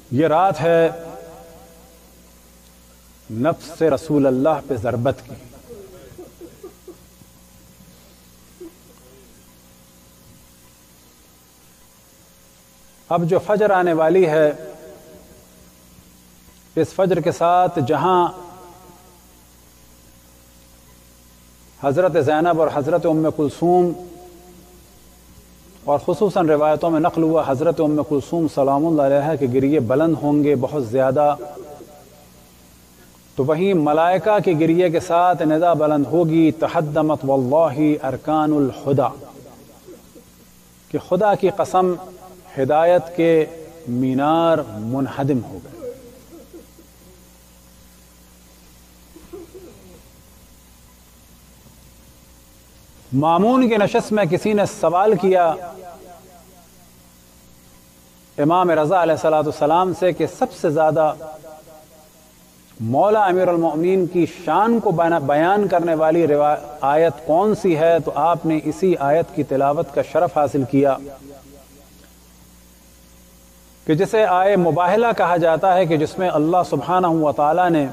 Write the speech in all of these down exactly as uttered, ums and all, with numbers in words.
یہ رات ہے نفس رسول اللہ پہ ضربت کی. اب جو فجر آنے والی ہے، اس فجر کے ساتھ جہاں حضرت زینب اور حضرت ام کلثوم، اور خصوصاً روایتوں میں نقل ہوا حضرت ام کلثوم سلام اللہ علیہا کے گریے بلند ہوں گے بہت زیادہ، تو وہیں ملائکہ کے گریے کے ساتھ ندا بلند ہوگی تحدمت واللہ ارکان الہدی، کہ خدا کی قسم ہدایت کے مینار منہدم ہو گئے. مامون کی نشست میں کسی نے سوال کیا امام رضا علیہ الصلوۃ والسلام سے کہ سب سے زیادہ مولا امیر المؤمنین کی شان کو بیان کرنے والی آیت کون سی ہے؟ تو آپ نے اسی آیت کی تلاوت کا شرف حاصل کیا کہ جسے آئے مباہلہ کہا جاتا ہے، کہ جس میں اللہ سبحانہ و تعالی نے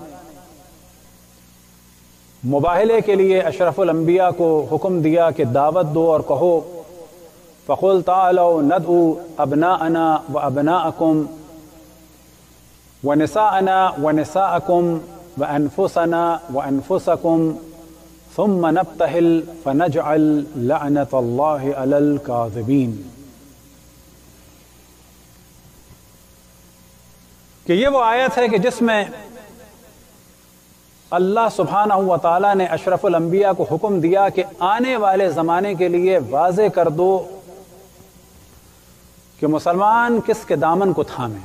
مباہلے کے لیے اشرف الانبیاء کو حکم دیا کہ دعوت دو اور کہو فَقُلْ تَعَالَوْا نَدْعُوا أَبْنَاءَنَا وَأَبْنَاءَكُمْ وَنِسَاءَنَا وَنِسَاءَكُمْ وَأَنفُسَنَا وَأَنفُسَكُمْ ثُمَّ نَبْتَهِلْ فَنَجْعَلْ لَعْنَةَ اللَّهِ عَلَى الْكَاذِبِينَ. کہ یہ وہ آیت ہے کہ جس میں اللہ سبحانہ و تعالیٰ نے اشرف الانبیاء کو حکم دیا کہ آنے والے زمانے کے لیے واضح کر دو کہ مسلمان کس کے دامن کو تھامے.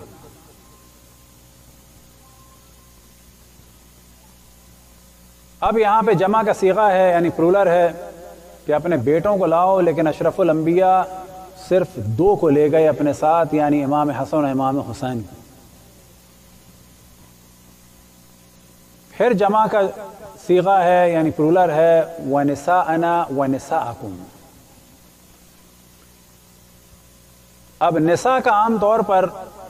اب یہاں پہ جمع کا صیغہ ہے، یعنی پلورل ہے، کہ اپنے بیٹوں کو لاؤ، لیکن اشرف الانبیاء صرف دو کو لے گئے اپنے ساتھ، یعنی امام حسن اور امام حسین. پھر جمع کا صیغہ ہے، یعنی پلورل ہے، وَنِسَاءَنَا وَنِسَاءَكُمْ. اب نساء کا عام طور پر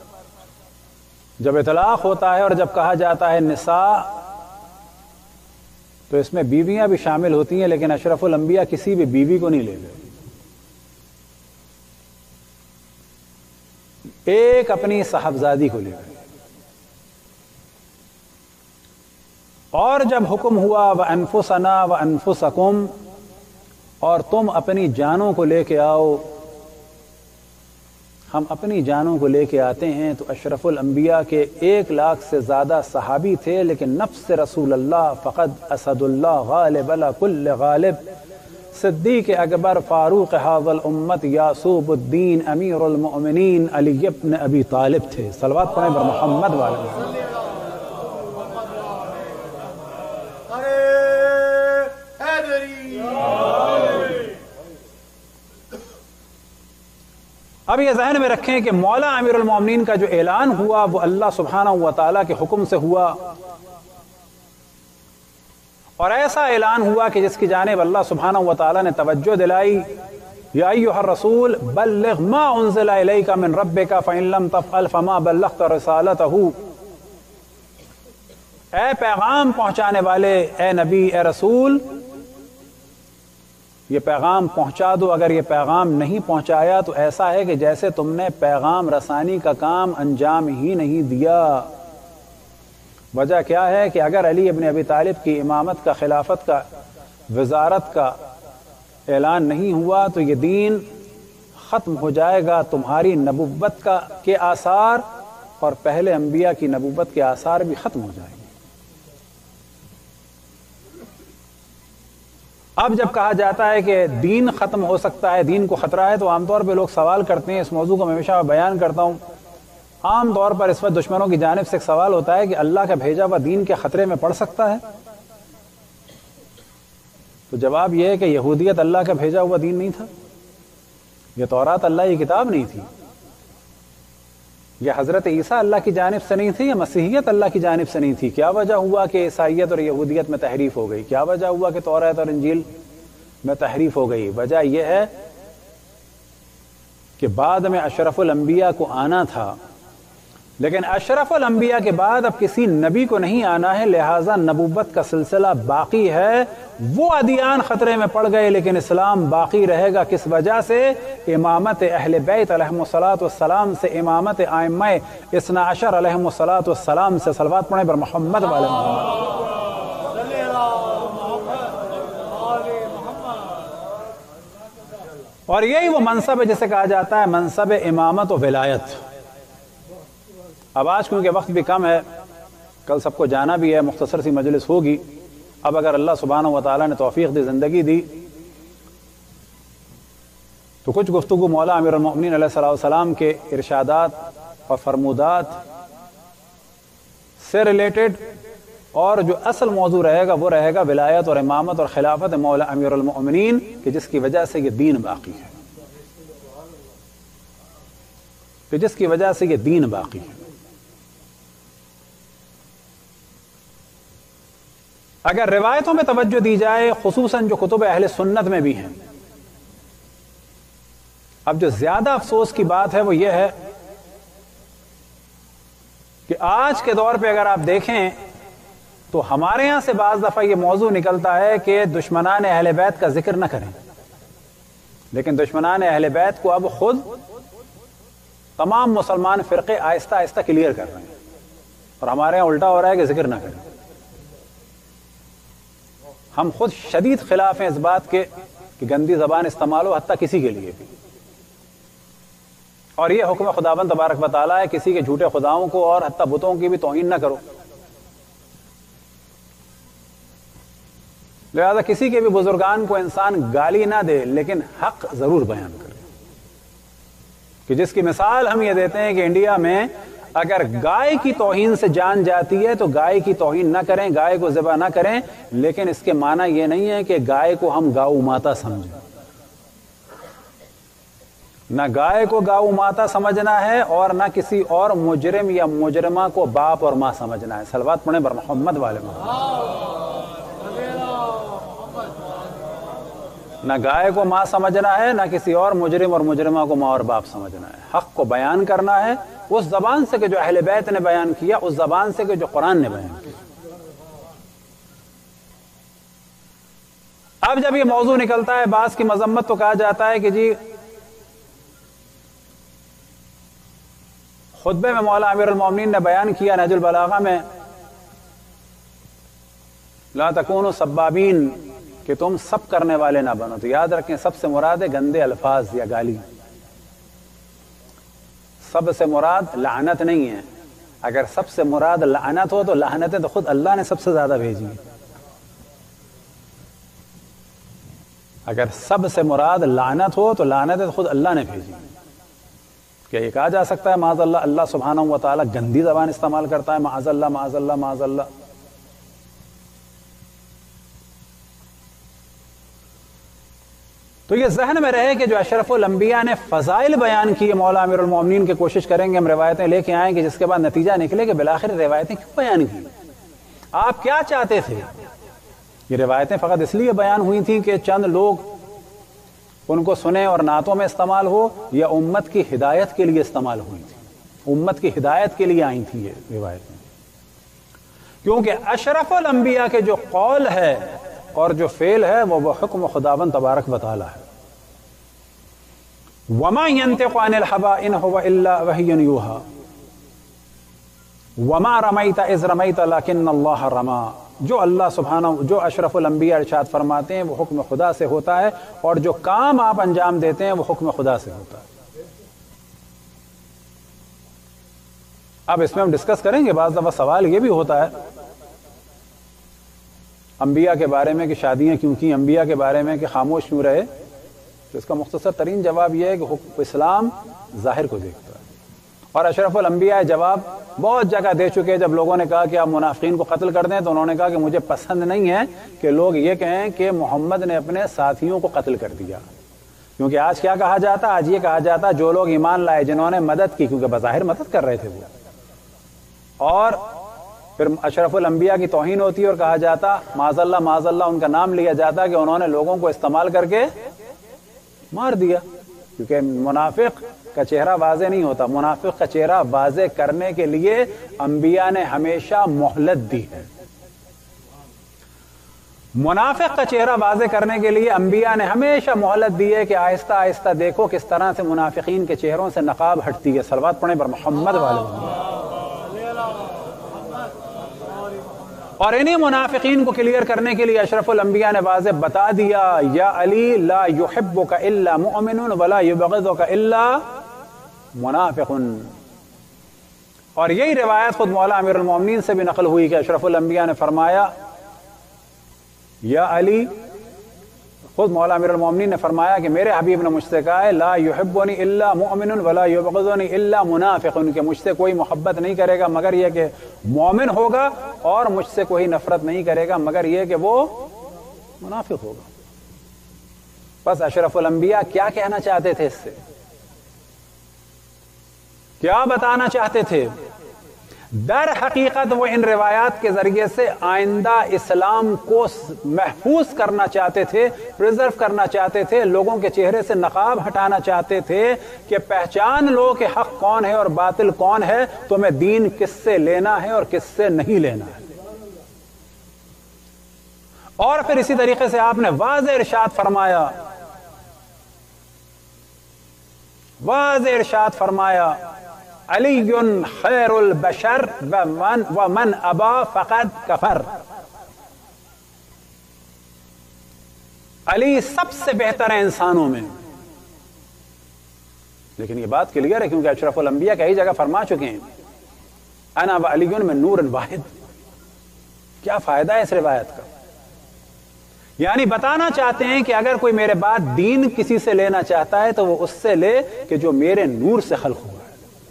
جب اطلاق ہوتا ہے اور جب کہا جاتا ہے نساء تو اس میں بیویاں بھی شامل ہوتی ہیں، لیکن اشرف الانبیاء کسی بھی بیوی کو نہیں لے گئے. ایک اپنی صاحبزادی کو لے گئے. اور جب حکم ہوا وَأَنفُسَنَا وَأَنفُسَكُمْ، اور تم اپنی جانوں کو لے کے آؤ، ہم اپنی جانوں کو لے کے آتے ہیں، تو اشرف الانبیاء کے ایک لاکھ سے زیادہ صحابی تھے، لیکن نفس رسول اللہ فقد اسد اللہ غالب علی کل غالب، صدیق اکبر فاروق حاضر الامت یعصوب الدین امیر المؤمنین علی ابن ابی طالب تھے. صلوات پڑھیں بر محمد والے. اب یہ ذہن میں رکھیں کہ مولا امیر المومنین کا جو اعلان ہوا وہ اللہ سبحانہ و تعالیٰ کے حکم سے ہوا، اور ایسا اعلان ہوا کہ جس کی جانب اللہ سبحانہ و تعالیٰ نے توجہ دلائی، یا ایھا الرسول بلغ ما انزل الیک من ربک فإن لم تفعل فما بلغت رسالتہ. اے پیغام پہنچانے والے، اے نبی، اے رسول، یہ پیغام پہنچا دو. اگر یہ پیغام نہیں پہنچایا تو ایسا ہے کہ جیسے تم نے پیغام رسانی کا کام انجام ہی نہیں دیا. وجہ کیا ہے کہ اگر علی ابن ابی طالب کی امامت کا، خلافت کا، وزارت کا اعلان نہیں ہوا تو یہ دین ختم ہو جائے گا. تمہاری نبوت کا کے آثار اور پہلے انبیاء کی نبوت کے آثار بھی ختم ہو جائیں گے. اب جب کہا جاتا ہے کہ دین ختم ہو سکتا ہے، دین کو خطرہ ہے، تو عام طور پہ لوگ سوال کرتے ہیں. اس موضوع کو میں ہمیشہ بیان کرتا ہوں. عام طور پر اس وقت دشمنوں کی جانب سے ایک سوال ہوتا ہے کہ اللہ کا بھیجا ہوا دین کے خطرے میں پڑ سکتا ہے؟ تو جواب یہ ہے کہ یہودیت اللہ کا بھیجا ہوا دین نہیں تھا، یہ تورات اللہ کی کتاب نہیں تھی، یہ حضرت عیسیٰ اللہ کی جانب سے نہیں تھی، یا مسیحیت اللہ کی جانب سے نہیں تھی. کیا وجہ ہوا کہ عیسائیت اور یہودیت میں تحریف ہو گئی؟ کیا وجہ ہوا کہ تورات اور انجیل میں تحریف ہو گئی؟ وجہ یہ ہے کہ بعد میں اشرف الانبیاء کو آنا تھا، لیکن اشرف الانبیاء کے بعد اب کسی نبی کو نہیں آنا ہے، لہٰذا نبوت کا سلسلہ باقی ہے۔ وہ ادیان خطرے میں پڑ گئے لیکن اسلام باقی رہے گا۔ کس وجہ سے؟ امامت اہل بیت علیہم الصلوۃ والسلام سے، امامت ائمہ اثنا عشر علیہم الصلوۃ والسلام سے۔ صلوات پڑھیں پر محمد والے محمد۔ اور یہی وہ منصب ہے جسے کہا جاتا ہے منصب امامت و ولایت۔ اب آج کیونکہ وقت بھی کم ہے، کل سب کو جانا بھی ہے، مختصر سی مجلس ہوگی۔ اب اگر اللہ سبحانہ و تعالیٰ نے توفیق دی، زندگی دی، تو کچھ گفتگو مولا امیر المؤمنین علیہ الصلوۃ والسلام کے ارشادات اور فرمودات سے ریلیٹڈ، اور جو اصل موضوع رہے گا وہ رہے گا ولایت اور امامت اور خلافت مولا امیر المؤمنین، کہ جس کی وجہ سے یہ دین باقی ہے، کہ جس کی وجہ سے یہ دین باقی ہے۔ اگر روایتوں میں توجہ دی جائے، خصوصاً جو کتب اہل سنت میں بھی ہیں، اب جو زیادہ افسوس کی بات ہے وہ یہ ہے کہ آج کے دور پہ اگر آپ دیکھیں تو ہمارے یہاں سے بعض دفعہ یہ موضوع نکلتا ہے کہ دشمنان اہل بیت کا ذکر نہ کریں، لیکن دشمنان اہل بیت کو اب خود تمام مسلمان فرقے آہستہ آہستہ کلیئر کر رہے ہیں، اور ہمارے یہاں الٹا ہو رہا ہے کہ ذکر نہ کریں۔ ہم خود شدید خلاف ہیں اس بات کے کہ گندی زبان استعمال ہو، حتیٰ کسی کے لیے بھی، اور یہ حکم خداوند تبارک و تعالیٰ ہے کسی کے جھوٹے خداؤں کو اور حتیٰ بتوں کی بھی توہین نہ کرو۔ لہذا کسی کے بھی بزرگان کو انسان گالی نہ دے، لیکن حق ضرور بیان کرے، کہ جس کی مثال ہم یہ دیتے ہیں کہ انڈیا میں اگر گائے کی توہین سے جان جاتی ہے تو گائے کی توہین نہ کریں، گائے کو ذبح نہ کریں، لیکن اس کے معنی یہ نہیں ہے کہ گائے کو ہم گاؤ ماتا سمجھیں۔ نہ گائے کو گاؤ ماتا سمجھنا ہے اور نہ کسی اور مجرم یا مجرمہ کو باپ اور ماں سمجھنا ہے۔ صلوات پڑھیں بر محمد والے محمد۔ نہ گائے کو ماں سمجھنا ہے، نہ کسی اور مجرم اور مجرمہ کو ماں اور باپ سمجھنا ہے۔ حق کو بیان کرنا ہے اس زبان سے کہ جو اہل بیت نے بیان کیا، اس زبان سے کہ جو قرآن نے بیان کیا۔ اب جب یہ موضوع نکلتا ہے بعض کی مذمت، تو کہا جاتا ہے کہ جی خطبے میں مولا امیر المومنین نے بیان کیا نہج البلاغہ میں، لا تکونوا سبابین، کہ تم سب کرنے والے نہ بنو۔ تو یاد رکھیں سب سے مراد ہے گندے الفاظ یا گالی، سب سے مراد لعنت نہیں ہے۔ اگر سب سے مراد لعنت ہو تو لعنتیں تو خود اللہ نے سب سے زیادہ بھیجی ہیں۔ اگر سب سے مراد لعنت ہو تو لعنتیں تو خود اللہ نے بھیجی ہیں۔ کیا یہ کہا جا سکتا ہے معاذ اللہ اللہ سبحانہ و تعالیٰ گندی زبان استعمال کرتا ہے؟ معاذ اللہ معاذ اللہ معاذ اللہ۔ تو یہ ذہن میں رہے کہ جو اشرف الانبیاء نے فضائل بیان کیے مولا امیر المومنین کی، کوشش کریں گے ہم روایتیں لے کے آئیں کہ جس کے بعد نتیجہ نکلے کہ بالآخر روایتیں کیوں بیان کی، آپ کیا چاہتے تھے؟ یہ روایتیں فقط اس لیے بیان ہوئی تھیں کہ چند لوگ ان کو سنیں اور نعتوں میں استعمال ہو، یا امت کی ہدایت کے لیے استعمال ہوئی تھی؟ امت کی ہدایت کے لیے آئی تھی یہ روایتیں، کیونکہ اشرف الانبیاء کے جو قول ہے اور جو فعل ہے وہ وہ حکم خداوند تبارک و تعالی ہے۔ وما ينطق عن الهوى ان هو الا وحی یوحی وما رمیت اذ رمیت لکن اللہ رمی۔ جو اللہ سبحانہ جو اشرف الانبیاء ارشاد فرماتے ہیں وہ حکم خدا سے ہوتا ہے، اور جو کام آپ انجام دیتے ہیں وہ حکم خدا سے ہوتا ہے۔ اب اس میں ہم ڈسکس کریں گے، بعض دفعہ سوال یہ بھی ہوتا ہے انبیاء کے بارے میں کہ شادیاں کیوں کی، انبیاء کے بارے میں کہ خاموش کیوں رہے، تو اس کا مختصر ترین جواب یہ ہے کہ حکم اسلام ظاہر کو دیکھتا ہے، اور اشرف الانبیاء جواب بہت جگہ دے چکے۔ جب لوگوں نے کہا کہ آپ منافقین کو قتل کر دیں تو انہوں نے کہا کہ مجھے پسند نہیں ہے کہ لوگ یہ کہیں کہ محمد نے اپنے ساتھیوں کو قتل کر دیا، کیونکہ آج کیا کہا جاتا، آج یہ کہا جاتا جو لوگ ایمان لائے، جنہوں نے مدد کی، کیونکہ بظاہر مدد کر رہے تھے وہ، اور پھر اشرف الانبیاء کی توہین ہوتی اور کہا جاتا معاذ اللہ معاذ اللہ، ان کا نام لیا جاتا کہ انہوں نے لوگوں کو استعمال کر کے مار دیا۔ کیونکہ منافق کا چہرہ واضح نہیں ہوتا. منافق کا چہرہ واضح کرنے کے لیے انبیاء نے ہمیشہ مہلت دی ہے. منافق کا چہرہ واضح کرنے کے لیے انبیاء نے ہمیشہ مہلت دی ہے کہ آہستہ آہستہ دیکھو کس طرح سے منافقین کے چہروں سے نقاب ہٹتی ہے. صلوات پڑھیں پر محمد والے. اور انہی منافقین کو کلیئر کرنے کے لیے اشرف الانبیاء نے واضح بتا دیا یا علی لا یحبک الا مؤمن ولا یبغضک الا منافق. اور یہی روایت خود مولا امیر المومنین سے بھی نقل ہوئی کہ اشرف الانبیاء نے فرمایا یا علی، خود مولا امیر المومنین نے فرمایا کہ میرے حبیب نے مجھ سے کہا ہے لا یحبنی الا مؤمن ولا یبغضنی الا منافق، کہ مجھ سے کوئی محبت نہیں کرے گا مگر یہ کہ مومن ہوگا، اور مجھ سے کوئی نفرت نہیں کرے گا مگر یہ کہ وہ منافق ہوگا. بس اشرف الانبیاء کیا کہنا چاہتے تھے، اس سے کیا بتانا چاہتے تھے؟ در حقیقت وہ ان روایات کے ذریعے سے آئندہ اسلام کو محفوظ کرنا چاہتے تھے، پریزرو کرنا چاہتے تھے، لوگوں کے چہرے سے نقاب ہٹانا چاہتے تھے کہ پہچان لو کہ حق کون ہے اور باطل کون ہے، تمہیں دین کس سے لینا ہے اور کس سے نہیں لینا ہے. اور پھر اسی طریقے سے آپ نے واضح ارشاد فرمایا واضح ارشاد فرمایا علی خیر البشر ومن ومن ابا فقد کفر. علی سب سے بہتر ہے انسانوں میں. لیکن یہ بات کلیئر ہے کیونکہ اشرف الانبیاء کئی جگہ فرما چکے ہیں انا وعلی من نور واحد. کیا فائدہ ہے اس روایت کا؟ یعنی بتانا چاہتے ہیں کہ اگر کوئی میرے بعد دین کسی سے لینا چاہتا ہے تو وہ اس سے لے کہ جو میرے نور سے خلق ہوا ہے.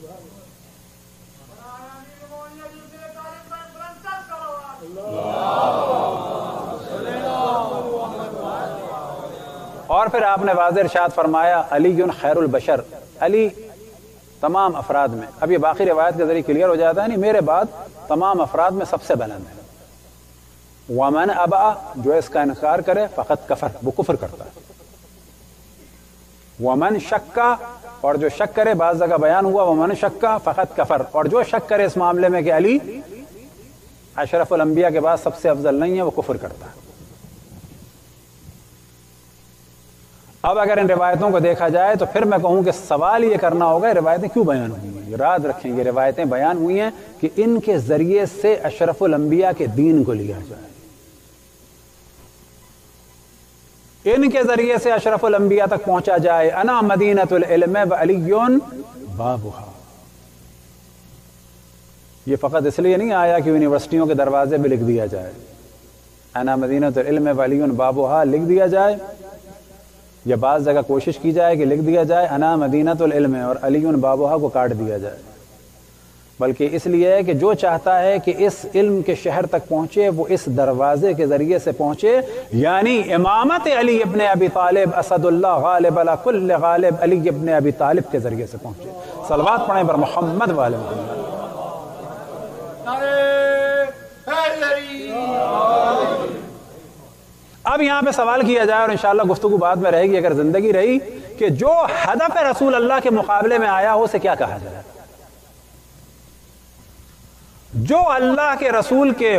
اور پھر آپ نے واضح ارشاد فرمایا علی خیر البشر، علی تمام افراد میں، اب یہ باقی روایت کے ذریعے کلیئر ہو جاتا ہے، نہیں میرے بعد تمام افراد میں سب سے بلند ہے. ومن ابا، جو اس کا انکار کرے فقط کفر، وہ کفر کرتا ہے. ومن شکا، اور جو شک کرے، بعض جگہ بیان ہوا ومن شکا فقط کفر، اور جو شک کرے اس معاملے میں کہ علی اشرف الانبیاء کے بعد سب سے افضل نہیں ہے، وہ کفر کرتا ہے. اب اگر ان روایتوں کو دیکھا جائے تو پھر میں کہوں کہ سوال یہ کرنا ہوگا روایتیں کیوں بیان ہوئی ہیں. یاد رکھیں یہ روایتیں بیان ہوئی ہیں کہ ان کے ذریعے سے اشرف الانبیاء کے دین کو لیا جائے، ان کے ذریعے سے اشرف الانبیاء تک پہنچا جائے. انا مدینۃ العلم وعلی بابھا. یہ فقط اس لیے نہیں آیا کہ یونیورسٹیوں کے دروازے پہ لکھ دیا جائے انا مدینۃ العلم وعلی بابھا لکھ دیا جائے، یا بعض جگہ کوشش کی جائے کہ لکھ دیا جائے انا مدینۃ العلم اور علی بابھا کو کاٹ دیا جائے، بلکہ اس لیے کہ جو چاہتا ہے کہ اس علم کے شہر تک پہنچے وہ اس دروازے کے ذریعے سے پہنچے، یعنی امامت علی ابن ابی طالب اسد اللہ غالب علی کل غالب علی ابن ابی طالب کے ذریعے سے پہنچے. صلوات پڑھیں پر محمد والے محمد. اب یہاں پہ سوال کیا جائے اور انشاءاللہ گفتگو بعد میں رہے گی اگر زندگی رہی، کہ جو ہدف رسول اللہ کے مقابلے میں آیا ہو اسے کیا کہا جائے؟ جو اللہ کے رسول کے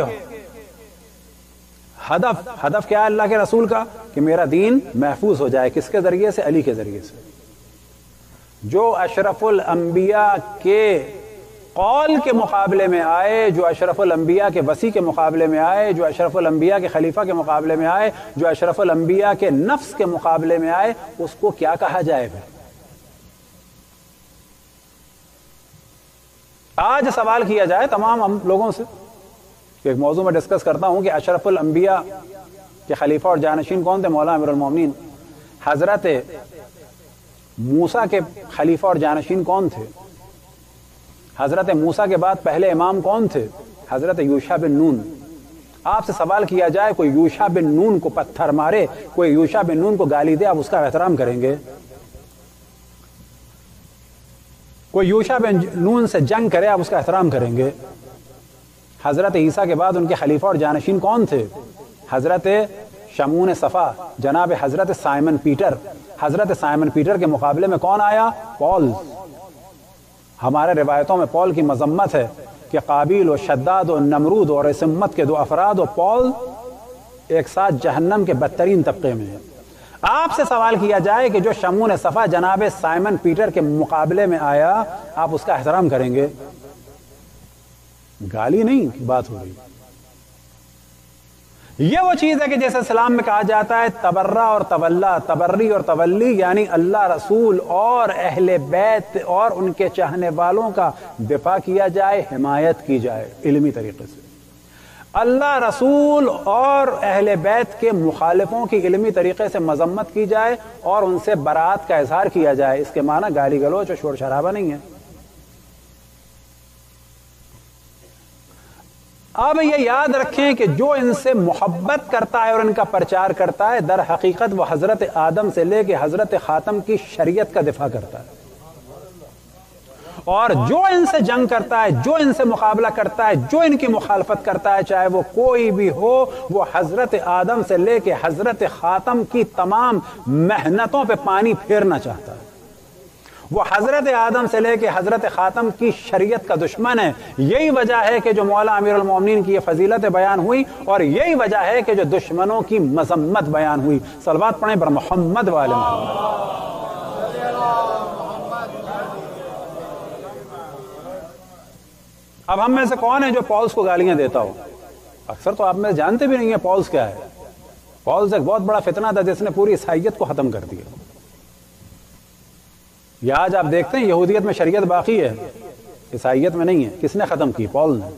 ہدف ہدف کیا ہے اللہ کے رسول کا؟ کہ میرا دین محفوظ ہو جائے. کس کے ذریعے سے؟ علی کے ذریعے سے. جو اشرف الانبیاء کے قول کے مقابلے میں آئے، جو اشرف الانبیاء کے وصی کے مقابلے میں آئے، جو اشرف الانبیاء کے خلیفہ کے مقابلے میں آئے، جو اشرف الانبیاء کے نفس کے مقابلے میں آئے، اس کو کیا کہا جائے پھر؟ آج سوال کیا جائے تمام ہم لوگوں سے. ایک موضوع میں ڈسکس کرتا ہوں کہ اشرف الانبیاء کے خلیفہ اور جانشین کون تھے؟ مولا امیر المومنین. حضرت موسیٰ کے خلیفہ اور جانشین کون تھے؟ حضرت موسیٰ کے بعد پہلے امام کون تھے؟ حضرت یوشع بن نون. آپ سے سوال کیا جائے کوئی یوشع بن نون کو پتھر مارے، کوئی یوشع بن نون کو گالی دے، آپ اس کا احترام کریں گے؟ کوئی یوشع بن نون سے جنگ کرے، آپ اس کا احترام کریں گے؟ حضرت عیسیٰ کے بعد ان کے خلیفہ اور جانشین کون تھے؟ حضرت شمعون صفا، جناب حضرت سائمن پیٹر. حضرت سائمن پیٹر کے مقابلے میں کون آیا؟ پال۔ ہمارے روایتوں میں پال کی مذمت ہے کہ قابیل و شداد و نمرود اور اس امت کے دو افراد و پال ایک ساتھ جہنم کے بدترین طبقے میں ہیں۔ آپ سے سوال کیا جائے کہ جو شمون صفا جناب سائمن پیٹر کے مقابلے میں آیا، آپ اس کا احترام کریں گے؟ گالی نہیں بات ہو رہی۔ یہ وہ چیز ہے کہ جیسے اسلام میں کہا جاتا ہے تبرہ اور تولا، تبری اور تولی، یعنی اللہ رسول اور اہل بیت اور ان کے چاہنے والوں کا دفاع کیا جائے، حمایت کی جائے علمی طریقے سے۔ اللہ رسول اور اہل بیت کے مخالفوں کی علمی طریقے سے مذمت کی جائے اور ان سے برات کا اظہار کیا جائے، اس کے معنی گالی گلوچ اور شور شرابہ نہیں ہے۔ اب یہ یاد رکھیں کہ جو ان سے محبت کرتا ہے اور ان کا پرچار کرتا ہے، در حقیقت وہ حضرت آدم سے لے کے حضرت خاتم کی شریعت کا دفاع کرتا ہے، اور جو ان سے جنگ کرتا ہے، جو ان سے مقابلہ کرتا ہے، جو ان کی مخالفت کرتا ہے، چاہے وہ کوئی بھی ہو، وہ حضرت آدم سے لے کے حضرت خاتم کی تمام محنتوں پہ پانی پھیرنا چاہتا ہے۔ وہ حضرت آدم سے لے کے حضرت خاتم کی شریعت کا دشمن ہے۔ یہی وجہ ہے کہ جو مولا امیر المومنین کی یہ فضیلت بیان ہوئی، اور یہی وجہ ہے کہ جو دشمنوں کی مذمت بیان ہوئی۔ صلوات پڑھیں بر محمد والے محمد۔ اب ہم میں سے کون ہے جو پالس کو گالیاں دیتا ہو؟ اکثر تو آپ میں جانتے بھی نہیں ہیں پالس کیا ہے۔ پالس ایک بہت بڑا فتنہ تھا جس نے پوری عیسائیت کو ختم کر دیا۔ یہ آج آپ دیکھتے ہیں یہودیت میں شریعت باقی ہے، عیسائیت میں نہیں ہے۔ کس نے ختم کی؟ پال نے۔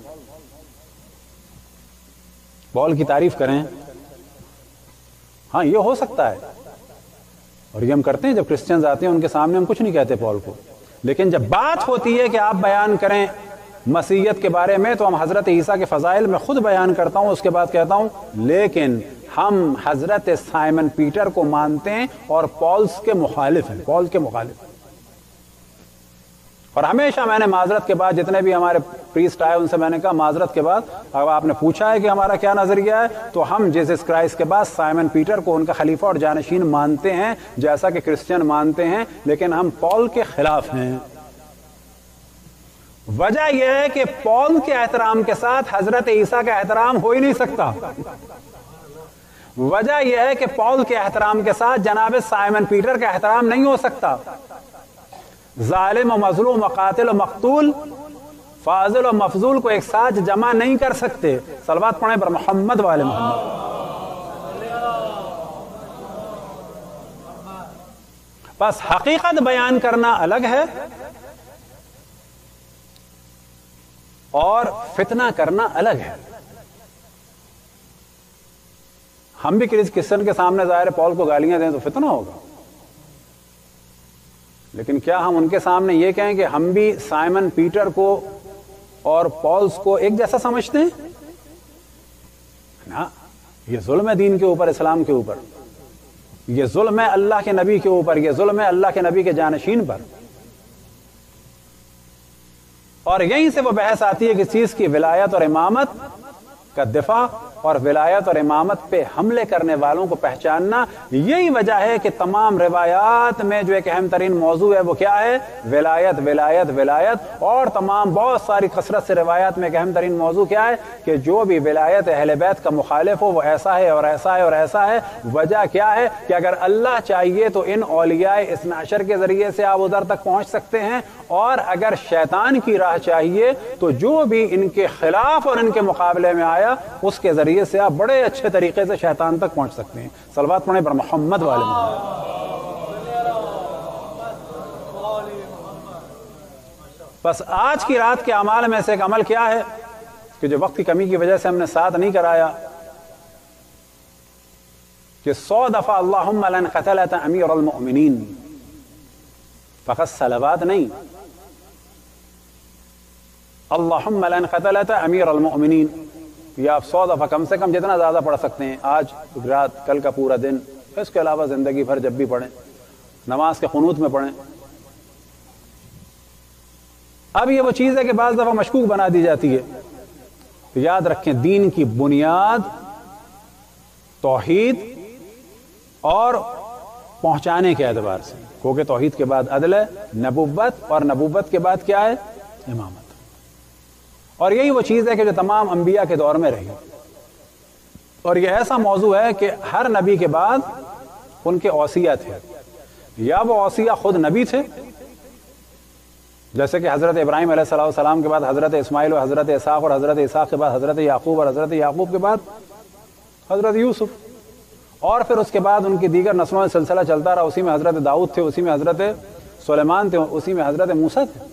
پال کی تعریف کریں، ہاں یہ ہو سکتا ہے، اور یہ ہم کرتے ہیں جب کرسچنز آتے ہیں ان کے سامنے ہم کچھ نہیں کہتے پال کو، لیکن جب بات ہوتی ہے کہ آپ بیان کریں مسیحیت کے بارے میں تو ہم حضرت عیسیٰ کے فضائل میں خود بیان کرتا ہوں، اس کے بعد کہتا ہوں لیکن ہم حضرت سائمن پیٹر کو مانتے ہیں اور پالس کے مخالف ہیں، پال کے مخالف ہیں۔ اور ہمیشہ میں نے معذرت کے بعد جتنے بھی ہمارے پریسٹ آئے ان سے میں نے کہا معذرت کے بعد اگر آپ نے پوچھا ہے کہ ہمارا کیا نظریہ ہے تو ہم جیسس کرائسٹ کے بعد سائمن پیٹر کو ان کا خلیفہ اور جانشین مانتے ہیں جیسا کہ کرسچن مانتے ہیں، لیکن ہم پال کے خلاف ہیں۔ وجہ یہ ہے کہ پال کے احترام کے ساتھ حضرت عیسیٰ کا احترام ہو ہی نہیں سکتا۔ وجہ یہ ہے کہ پال کے احترام کے ساتھ جناب سائمن پیٹر کا احترام نہیں ہو سکتا۔ ظالم و مظلوم و قاتل و مقتول، فاضل و مفضول کو ایک ساتھ جمع نہیں کر سکتے۔ صلوات پڑھیں پر محمد والے محمد۔ بس حقیقت بیان کرنا الگ ہے اور فتنہ کرنا الگ ہے۔ ہم بھی کرسچن کے سامنے ظاہر پال کو گالیاں دیں تو فتنہ ہوگا، لیکن کیا ہم ان کے سامنے یہ کہیں کہ ہم بھی سائمن پیٹر کو اور پالس کو ایک جیسا سمجھتے ہیں؟ نا، یہ ظلم ہے دین کے اوپر، اسلام کے اوپر، یہ ظلم ہے اللہ کے نبی کے اوپر، یہ ظلم ہے اللہ کے نبی کے جانشین پر۔ اور یہیں سے وہ بحث آتی ہے کہ چیز کی ولایت اور امامت کا دفاع اور ولایت اور امامت پہ حملے کرنے والوں کو پہچاننا۔ یہی وجہ ہے کہ تمام روایات میں جو ایک اہم ترین موضوع ہے وہ کیا ہے؟ ولایت ولایت ولایت۔ اور تمام بہت ساری کثرت سے روایات میں ایک اہم ترین موضوع کیا ہے کہ جو بھی ولایت اہل بیت کا مخالف ہو وہ ایسا ہے اور ایسا ہے اور ایسا ہے۔ وجہ کیا ہے کہ اگر اللہ چاہیے تو ان اولیاء اثنا عشر کے ذریعے سے آپ ادھر تک پہنچ سکتے ہیں، اور اگر شیطان کی راہ چاہیے تو جو بھی ان کے خلاف اور ان کے مقابلے میں آیا اس کے ذریعے سے آپ بڑے اچھے طریقے سے شیطان تک پہنچ سکتے ہیں۔ صلوات پڑھیں پر محمد والے محمد۔ بس آج کی رات کے اعمال میں سے ایک عمل کیا ہے کہ جو وقت کی کمی کی وجہ سے ہم نے ساتھ نہیں کرایا، کہ سو دفعہ اللہم لن قتلت امیر المؤمنین، فقط صلوات نہیں، اللہم لن قتلت امیر المؤمنین، یہ آپ سو دفعہ کم سے کم جتنا زیادہ پڑھ سکتے ہیں، آج رات، کل کا پورا دن، اس کے علاوہ زندگی بھر جب بھی پڑھیں، نماز کے قنوت میں پڑھیں۔ اب یہ وہ چیز ہے کہ بعض دفعہ مشکوک بنا دی جاتی ہے، تو یاد رکھیں دین کی بنیاد توحید اور پہنچانے کے اعتبار سے، کیونکہ توحید کے بعد عدل ہے، نبوت، اور نبوت کے بعد کیا ہے؟ امامت. اور یہی وہ چیز ہے کہ جو تمام انبیاء کے دور میں رہی. اور یہ ایسا موضوع ہے کہ ہر نبی کے بعد ان کے اوصیہ تھے، یا وہ اوصیہ خود نبی تھے، جیسے کہ حضرت ابراہیم علیہ السلام کے بعد حضرت اسماعیل اور حضرت اسحاق، اور حضرت اسحاق کے بعد حضرت یعقوب، اور حضرت یعقوب کے بعد حضرت یوسف، اور پھر اس کے بعد ان کی دیگر نسلوں میں سلسلہ چلتا رہا. اسی میں حضرت داؤد تھے، اسی میں حضرت سلیمان تھے، اسی میں حضرت موسیٰ تھے.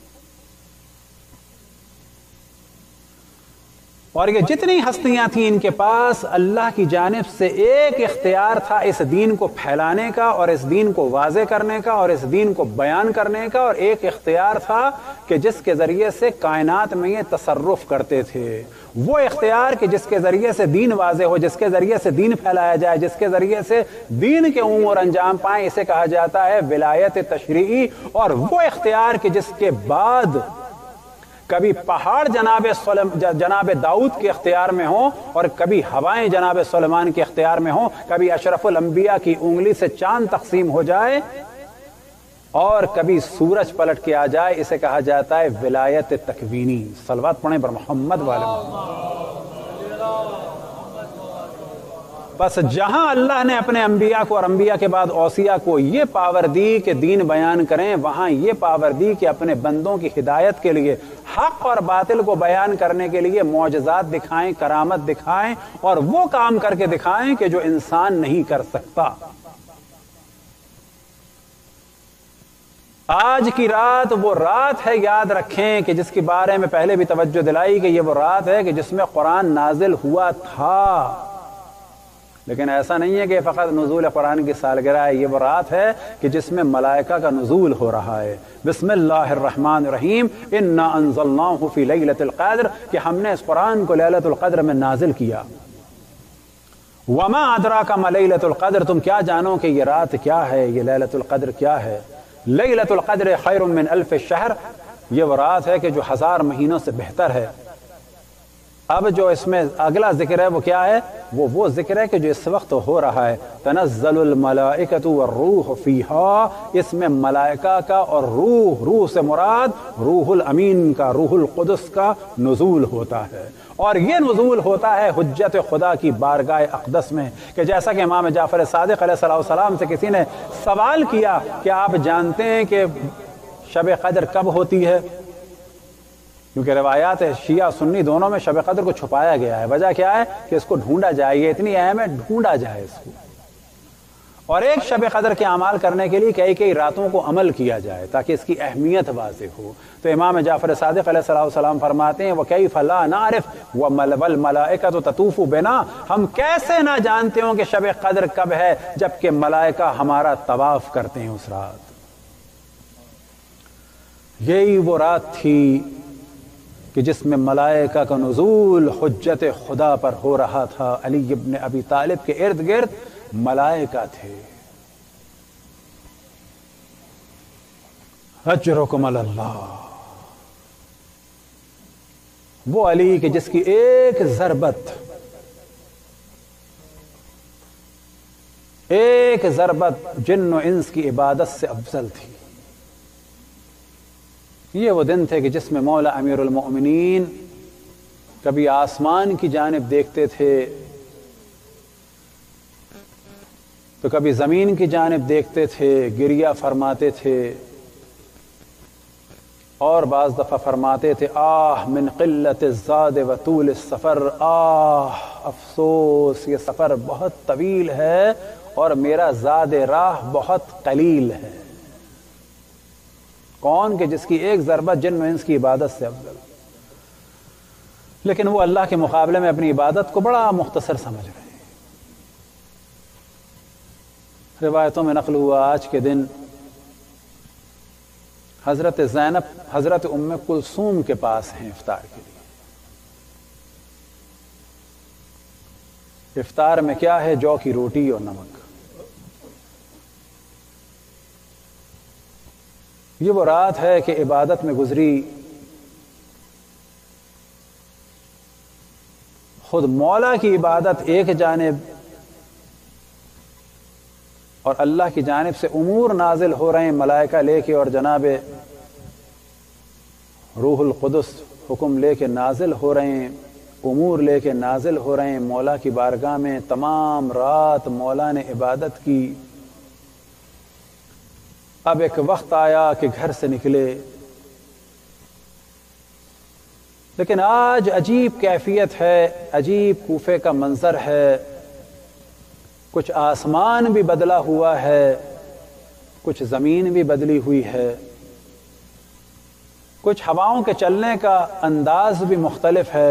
اور یہ جتنی ہستیاں تھیں ان کے پاس، اللہ کی جانب سے ایک اختیار تھا اس دین کو پھیلانے کا، اور اس دین کو واضح کرنے کا، اور اس دین کو بیان کرنے کا، اور ایک اختیار تھا کہ جس کے ذریعے سے کائنات میں یہ تصرف کرتے تھے. وہ اختیار کہ جس کے ذریعے سے دین واضح ہو، جس کے ذریعے سے دین پھیلایا جائے، جس کے ذریعے سے دین کے امور انجام پائیں، اسے کہا جاتا ہے ولایت تشریعی. اور وہ اختیار کہ جس کے بعد کبھی پہاڑ جناب جناب داؤد کے اختیار میں ہوں، اور کبھی ہوائیں جناب سلیمان کے اختیار میں ہوں، کبھی اشرف الانبیاء کی انگلی سے چاند تقسیم ہو جائے، اور کبھی سورج پلٹ کے آ جائے، اسے کہا جاتا ہے ولایت تکوینی. صلوات پڑھیں پر محمد والے محمد. بس جہاں اللہ نے اپنے انبیاء کو اور انبیاء کے بعد اوصیاء کو یہ پاور دی کہ دین بیان کریں، وہاں یہ پاور دی کہ اپنے بندوں کی ہدایت کے لیے، حق اور باطل کو بیان کرنے کے لیے معجزات دکھائیں، کرامت دکھائیں، اور وہ کام کر کے دکھائیں کہ جو انسان نہیں کر سکتا. آج کی رات وہ رات ہے، یاد رکھیں، کہ جس کے بارے میں پہلے بھی توجہ دلائی کہ یہ وہ رات ہے کہ جس میں قرآن نازل ہوا تھا. لیکن ایسا نہیں ہے کہ فقط نزول قرآن کی سالگرہ ہے، یہ وہ رات ہے کہ جس میں ملائکہ کا نزول ہو رہا ہے. بسم اللہ الرحمن الرحیم، انا انزلناہ فی لیلۃ القدر، کہ ہم نے اس قرآن کو لیلۃ القدر میں نازل کیا. وما ادراک ما لیلۃ القدر، تم کیا جانو کہ یہ رات کیا ہے، یہ لیلۃ القدر کیا ہے. لیلۃ القدر خیر من الف شہر، یہ وہ رات ہے کہ جو ہزار مہینوں سے بہتر ہے. اب جو اس میں اگلا ذکر ہے وہ کیا ہے؟ وہ وہ ذکر ہے کہ جو اس وقت ہو رہا ہے. تنزل الملائکۃ والروح فیہا، اس میں ملائکہ کا اور روح، روح سے مراد روح الامین کا، روح القدس کا نزول ہوتا ہے. اور یہ نزول ہوتا ہے حجت خدا کی بارگاہ اقدس میں، کہ جیسا کہ امام جعفر صادق علیہ السلام سے کسی نے سوال کیا کہ آپ جانتے ہیں کہ شب قدر کب ہوتی ہے؟ کیونکہ روایات شیعہ سنی دونوں میں شب قدر کو چھپایا گیا ہے. وجہ کیا ہے؟ کہ اس کو ڈھونڈا جائے، یہ اتنی اہم ہے، ڈھونڈا جائے اس کو. اور ایک شب قدر کے اعمال کرنے کے لیے کئی کئی راتوں کو عمل کیا جائے تاکہ اس کی اہمیت واضح ہو. تو امام جعفر صادق علیہ السلام فرماتے ہیں وَكَيْفَ لَا نَعْرِفْ وَالْمَلَائِكَةُ تَطُوفُ بِنَا، ہم کیسے نہ جانتے ہوں کہ شب قدر کب ہے جبکہ ملائکہ ہمارا طواف کرتے ہیں اس رات. یہی وہ رات تھی کہ جس میں ملائکہ کا نزول حجت خدا پر ہو رہا تھا. علی ابن ابی طالب کے ارد گرد ملائکہ تھے. اجرکم اللہ، وہ علی کہ جس کی ایک ضربت ایک ضربت جن و انس کی عبادت سے افضل تھی. یہ وہ دن تھے کہ جس میں مولا امیر المؤمنین کبھی آسمان کی جانب دیکھتے تھے تو کبھی زمین کی جانب دیکھتے تھے، گریہ فرماتے تھے، اور بعض دفعہ فرماتے تھے آہ من قلت الزاد و طول السفر، آہ افسوس یہ سفر بہت طویل ہے اور میرا زاد راہ بہت قلیل ہے. کون؟ کہ جس کی ایک ضربت جن و انس کی عبادت سے افضل. لیکن وہ اللہ کے مقابلے میں اپنی عبادت کو بڑا مختصر سمجھ رہے ہیں. روایتوں میں نقل ہوا آج کے دن حضرت زینب حضرت ام کلثوم کے پاس ہیں افطار کے لیے. افطار میں کیا ہے؟ جو کی روٹی اور نمک. یہ وہ رات ہے کہ عبادت میں گزری. خود مولا کی عبادت ایک جانب اور اللہ کی جانب سے امور نازل ہو رہے ہیں ملائکہ لے کے، اور جناب روح القدس حکم لے کے نازل ہو رہے ہیں، امور لے کے نازل ہو رہے ہیں مولا کی بارگاہ میں۔ تمام رات مولا نے عبادت کی۔ اب ایک وقت آیا کہ گھر سے نکلے، لیکن آج عجیب کیفیت ہے، عجیب کوفے کا منظر ہے۔ کچھ آسمان بھی بدلا ہوا ہے، کچھ زمین بھی بدلی ہوئی ہے، کچھ ہواؤں کے چلنے کا انداز بھی مختلف ہے۔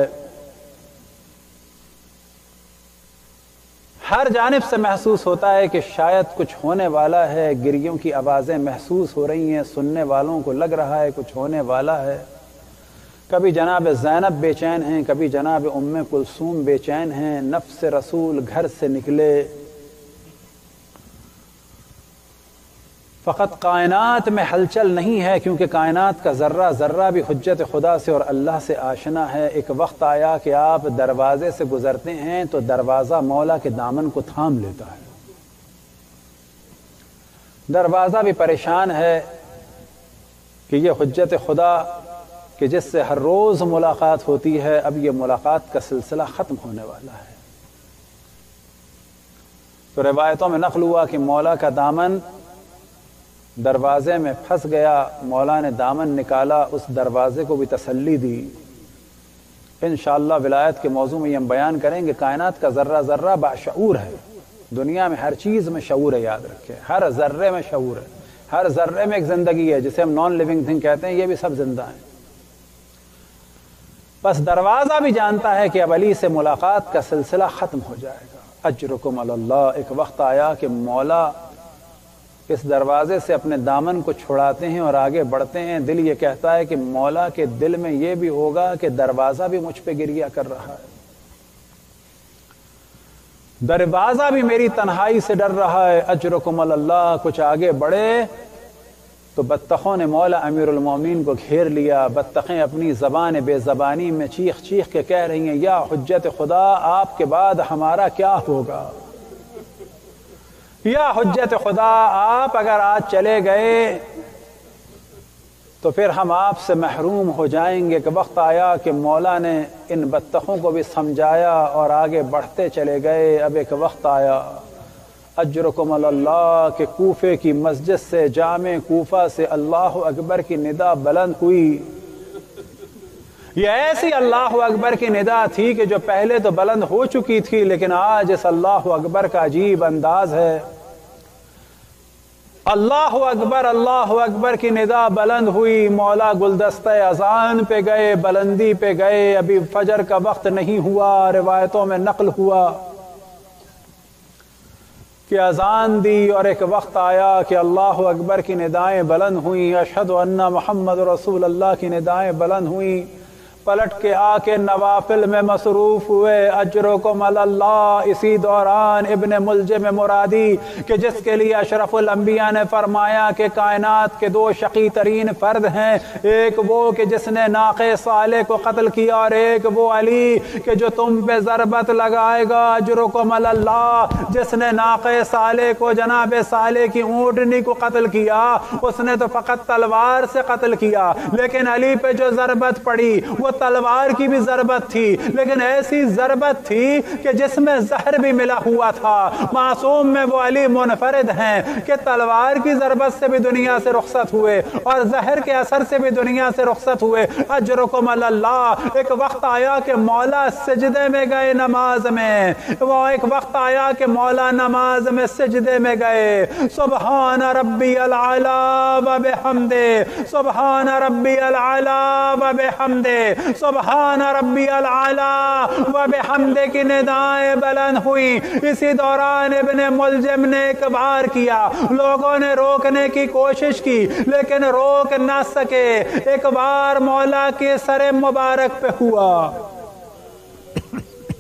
ہر جانب سے محسوس ہوتا ہے کہ شاید کچھ ہونے والا ہے، گریوں کی آوازیں محسوس ہو رہی ہیں، سننے والوں کو لگ رہا ہے کچھ ہونے والا ہے۔ کبھی جناب زینب بے چین ہیں، کبھی جناب ام کلثوم بے چین ہیں۔ نفس رسول گھر سے نکلے، فقط کائنات میں ہلچل نہیں ہے، کیونکہ کائنات کا ذرہ ذرہ بھی حجت خدا سے اور اللہ سے آشنا ہے۔ ایک وقت آیا کہ آپ دروازے سے گزرتے ہیں تو دروازہ مولا کے دامن کو تھام لیتا ہے۔ دروازہ بھی پریشان ہے کہ یہ حجت خدا کہ جس سے ہر روز ملاقات ہوتی ہے، اب یہ ملاقات کا سلسلہ ختم ہونے والا ہے۔ تو روایتوں میں نقل ہوا کہ مولا کا دامن دروازے میں پھنس گیا، مولا نے دامن نکالا، اس دروازے کو بھی تسلی دی۔ انشاءاللہ ولایت کے موضوع میں یہ ہم بیان کریں گے۔ کائنات کا ذرہ ذرہ باشعور ہے، دنیا میں ہر چیز میں شعور ہے، یاد رکھیں، ہر ذرے میں شعور ہے، ہر ذرے میں ایک زندگی ہے، جسے ہم نان لیونگ تھنگ کہتے ہیں، یہ بھی سب زندہ ہیں۔ بس دروازہ بھی جانتا ہے کہ اب علی سے ملاقات کا سلسلہ ختم ہو جائے گا۔ اجرکم علی اللہ۔ ایک وقت آیا کہ مولا اس دروازے سے اپنے دامن کو چھڑاتے ہیں اور آگے بڑھتے ہیں۔ دل یہ کہتا ہے کہ مولا کے دل میں یہ بھی ہوگا کہ دروازہ بھی مجھ پہ گریہ کر رہا ہے، دروازہ بھی میری تنہائی سے ڈر رہا ہے۔ اجرکم علی اللہ۔ کچھ آگے بڑھے تو بطخوں نے مولا امیر المومنین کو گھیر لیا۔ بطخیں اپنی زبان بے زبانی میں چیخ چیخ کے کہہ رہی ہیں، یا حجت خدا آپ کے بعد ہمارا کیا ہوگا؟ یا حجت خدا آپ اگر آج چلے گئے تو پھر ہم آپ سے محروم ہو جائیں گے۔ کہ وقت آیا کہ مولا نے ان بطخوں کو بھی سمجھایا اور آگے بڑھتے چلے گئے۔ اب ایک وقت آیا، اجرکم علی اللہ، کہ کوفے کی مسجد سے، جامع کوفہ سے اللہ اکبر کی ندا بلند ہوئی۔ یہ ایسی اللہ اکبر کی ندا تھی کہ جو پہلے تو بلند ہو چکی تھی، لیکن آج اس اللہ اکبر کا عجیب انداز ہے۔ اللہ اکبر اللہ اکبر کی ندا بلند ہوئی۔ مولا گلدستہ اذان پہ گئے، بلندی پہ گئے۔ ابھی فجر کا وقت نہیں ہوا، روایتوں میں نقل ہوا کہ اذان دی، اور ایک وقت آیا کہ اللہ اکبر کی ندائیں بلند ہوئیں، اشہد ان محمد رسول اللہ کی ندائیں بلند ہوئیں۔ پلٹ کے آ کے نوافل میں مصروف ہوئے۔ اجرکم علی اللہ۔ اسی دوران ابن ملجم مرادی کہ جس کے لیے اشرف الانبیاء نے فرمایا کہ کائنات کے دو شقی ترین فرد ہیں، ایک وہ کہ جس نے ناقہ صالح کو قتل کیا، اور ایک وہ علی کہ جو تم پہ ضربت لگائے گا۔ اجرکم علی اللہ۔ جس نے ناقہ صالح کو، جناب صالح کی اونٹنی کو قتل کیا، اس نے تو فقط تلوار سے قتل کیا، لیکن علی پہ جو ضربت پڑی وہ تلوار کی بھی ضربت تھی، لیکن ایسی ضربت تھی کہ جس میں زہر بھی ملا ہوا تھا۔ معصوم میں وہ علی منفرد ہیں کہ تلوار کی ضربت سے بھی دنیا سے رخصت ہوئے اور زہر کے اثر سے بھی دنیا سے رخصت ہوئے۔ اجرکم علی اللہ۔ ایک وقت آیا کہ مولا سجدے میں گئے نماز میں، وہ ایک وقت آیا کہ مولا نماز میں سجدے میں گئے۔ سبحان ربی العلی و بحمدہ، سبحان ربی العلی و بحمدہ، سبحان ربی العلی و بحمدہ کی ندائیں بلند ہوئی۔ اسی دوران ابن ملجم نے ایک بار کیا، لوگوں نے روکنے کی کوشش کی لیکن روک نہ سکے۔ ایک بار مولا کے سر مبارک پہ ہوا،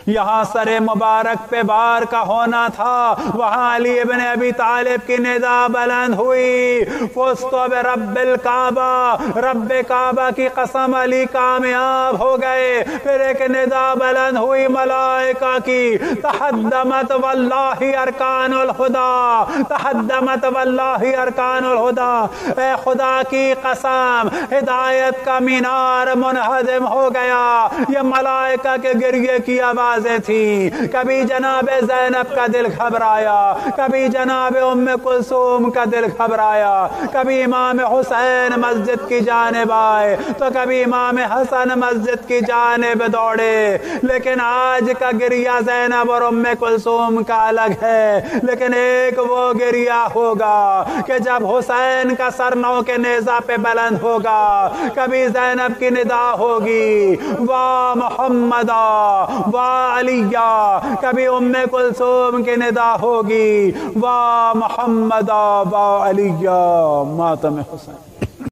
یہاں سر مبارک پہ بار کا ہونا تھا، وہاں علی ابن ابی طالب کی ندا بلند ہوئی، فزت برب الکعبہ، رب کعبہ کی قسم علی کامیاب ہو گئے۔ پھر ایک ندا بلند ہوئی ملائکہ کی، تحدمت واللہ ارکان الہدی، تحدمت واللہ ارکان الہدی، اے خدا کی قسم ہدایت کا مینار منہدم ہو گیا۔ یہ ملائکہ کے گریے کی آواز تھی۔ کبھی جناب زینب کا دل گھبرایا، کبھی جناب ام کلثوم کا دل گھبرایا، کبھی امام حسین مسجد کی جانب آئے تو کبھی امام حسن مسجد کی جانب دوڑے، لیکن آج کا گریہ زینب اور ام کلثوم کا الگ ہے۔ لیکن ایک وہ گریہ ہوگا کہ جب حسین کا سر نو کے نیزہ پہ بلند ہوگا، کبھی زینب کی ندا ہوگی واہ محمدہ واہ علیہ، کبھی ام کلثوم کی ندا ہوگی واہ محمدہ واہ علیہ، ماتم حسین۔